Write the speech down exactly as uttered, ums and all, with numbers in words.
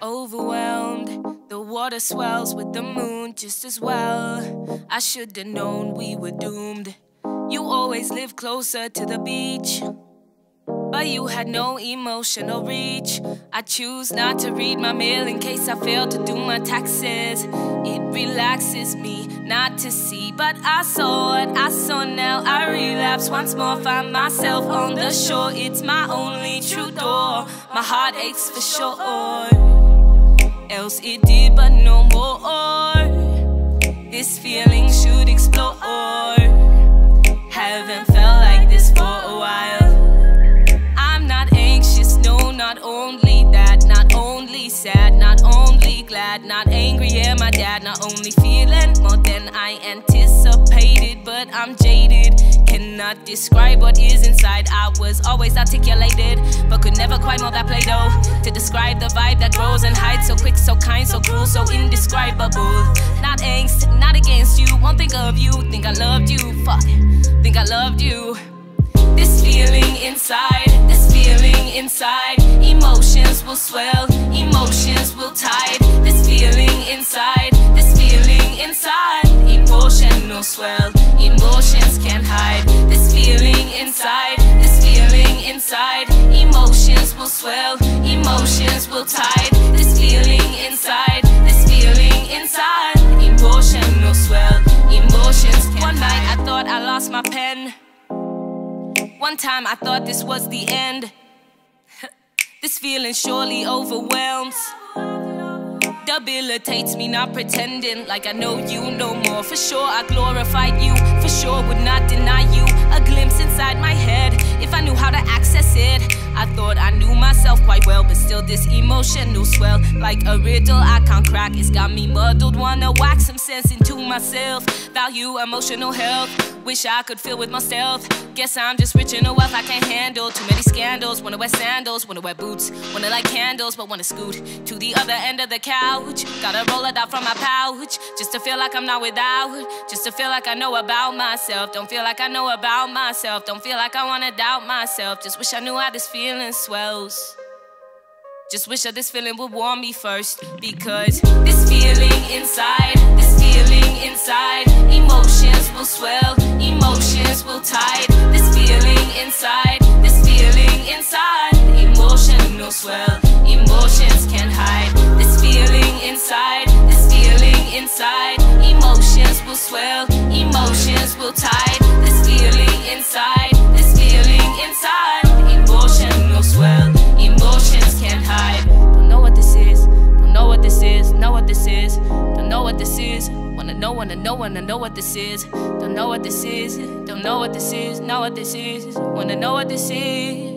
overwhelmed. The water swells with the moon just as well. I should've known we were doomed. You always live closer to the beach, but you had no emotional reach. I choose not to read my mail in case I fail to do my taxes. It relaxes me not to see, but I saw what I saw now. I relapse once more, find myself on the shore. It's my only true door. My heart aches for sure. Else it did, but no more. This feeling should explore. Haven't felt like this for a while. I'm not anxious, no, not only that. Not only sad, not only glad. Not angry at my dad, not only feeling more than I anticipated. But I'm jaded, cannot describe what is inside. I was always articulated, but could never quite know that Play-Doh to describe the vibe that grows and hides. So quick, so kind, so cruel, so indescribable. Not angst, not against you, won't think of you. Think I loved you, fuck, think I loved you. This feeling inside, this feeling inside. Emotions will swell, emotions will tide. This feeling inside, this feeling inside. Emotional swell, emotions can't hide. This feeling inside, this feeling inside. Emotions will swell, emotions will tide. This feeling inside, this feeling inside. Emotional swell, emotions can't hide. One night I thought I lost my pen. One time I thought this was the end. This feeling surely overwhelms, debilitates me, not pretending like I know you no more. For sure I glorified you, for sure would not deny you. A glimpse inside my head, if I knew how to access it. I thought I knew myself quite well, but still this emotional swell, like a riddle I can't crack. It's got me muddled, wanna wax some sense into myself. Value emotional health, wish I could feel with myself. Guess I'm just rich in a wealth I can't handle. Too many scandals, wanna wear sandals, wanna wear boots, wanna light candles, but wanna scoot to the other end of the couch. Gotta roll it out from my pouch, just to feel like I'm not without. Just to feel like I know about myself. Don't feel like I know about myself. Don't feel like I wanna doubt myself. Just wish I knew how this feeling swells. Just wish that this feeling would warm me first. Because this feeling inside, this feeling inside. Emotions will swell, emotions will tide. This feeling inside, this feeling inside. Emotional swell, emotions can't hide. This feeling inside, this feeling inside. Emotions will swell, emotions will tide. This feeling inside, this feeling inside. Emotional swell, emotions can't hide. Don't know what this is, don't know what this is, know what this is, don't know what this is. Wanna know, wanna know, wanna know what this is. Don't know what this is, don't know what this is, know what this is. Wanna know what this is.